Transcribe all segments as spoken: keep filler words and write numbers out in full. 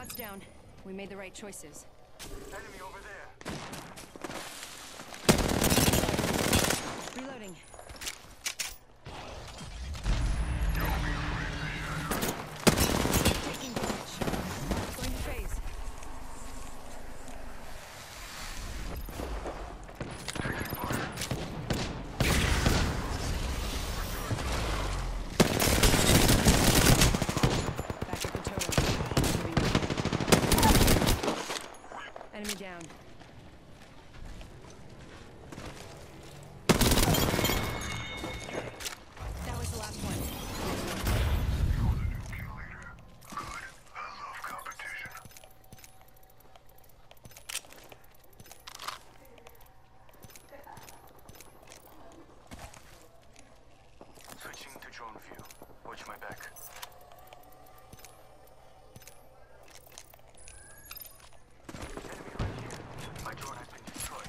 Squad's down. We made the right choices. Enemy over there. Reloading. Taking damage. Going to phase. Back at the totem. Enemy down. That was the last one. You're the new kill leader. Good. I love competition. Switching to drone view. Watch my back. Enemy right here. My drone has been destroyed.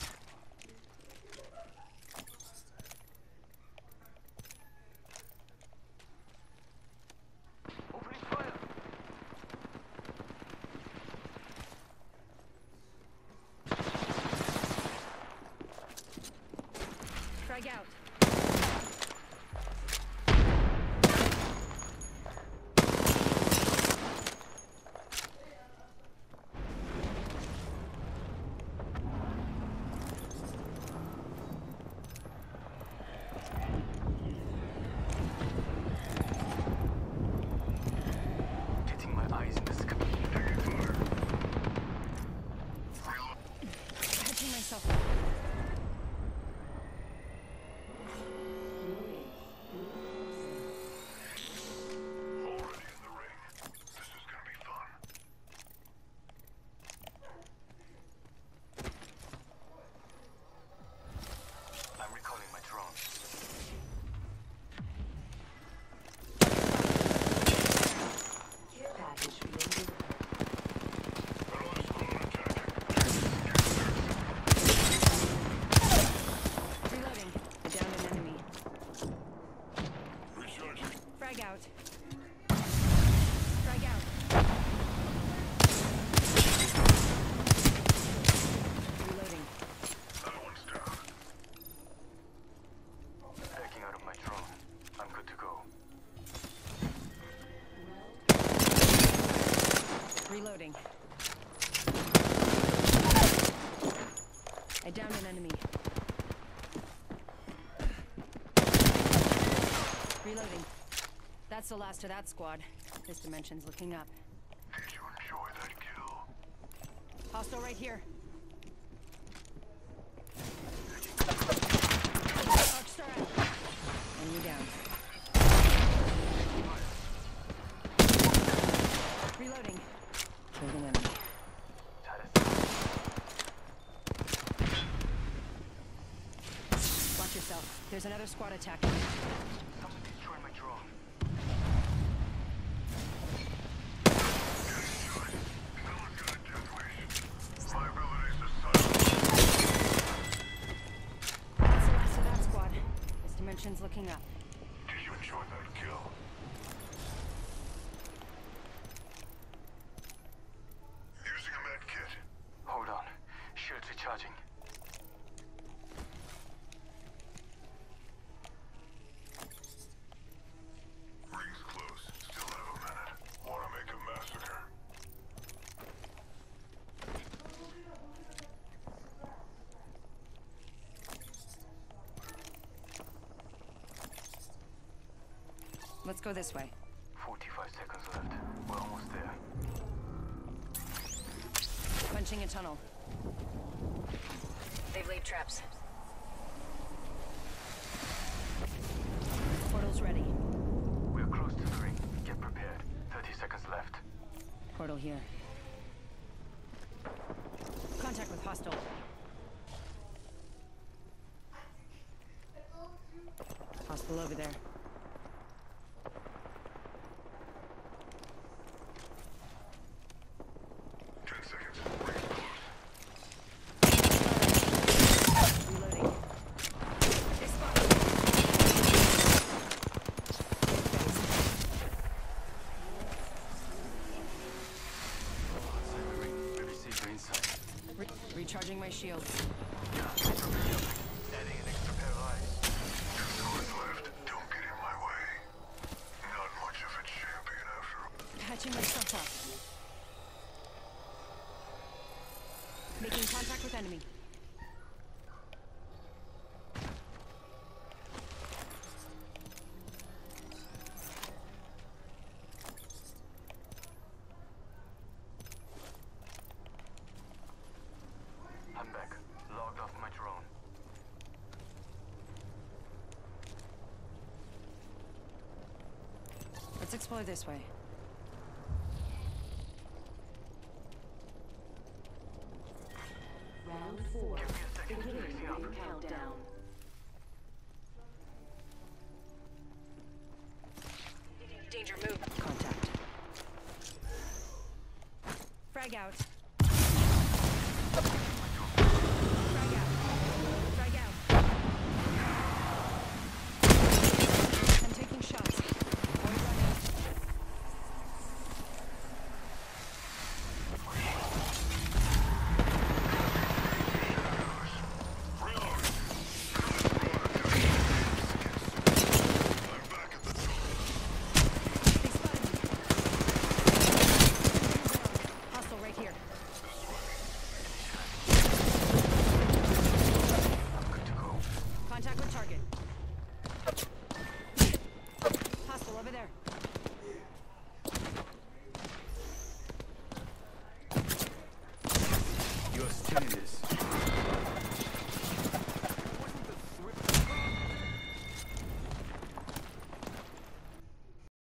Opening fire! Frag out. Getting my eyes in the sky. Catching myself up. Already in the ring. This is gonna be fun. I'm recalling my drone. Care package being Reloading. I downed an enemy. Recharging. Frag out. Frag out. Reloading. That one's down. Backing out of my drone. I'm good to go. Reloading. I downed an enemy. Reloading. That's the last of that squad. This dimension's looking up. Did you enjoy that kill? Hostile right here. Arcstar out. Enemy down. Reloading. Killed an enemy. Watch yourself. There's another squad attacking. Someone destroyed my drone. Someone's got a death wish. My abilities are silent. That's the last of that squad. This dimension's looking up. Did you enjoy that kill? Using a med kit. Hold on. Shields recharging. Ring's close. Still have a minute. Wanna make a massacre? Let's go this way. Forty-five seconds left. We're almost there. Punching a tunnel. They've laid traps. Portal's ready. We're close to the ring. Get prepared. Thirty seconds left. Portal here. Contact with hostile. Hostile over there. Ten seconds. Ring's close. Reloading. They spotted me. my shields. Adding an extra pair of eyes. Two swords left. Don't get in my way. Not much of a champion after all. Patching myself up. Making contact with enemy. I'm back. Logged off my drone. Let's explore this way. Round four. Beginning ring countdown. Danger, move. Contact. Frag out. Frag out. Frag out. I'm taking shots. Avoid running. They spotted me. Hostile right here. Contact with target.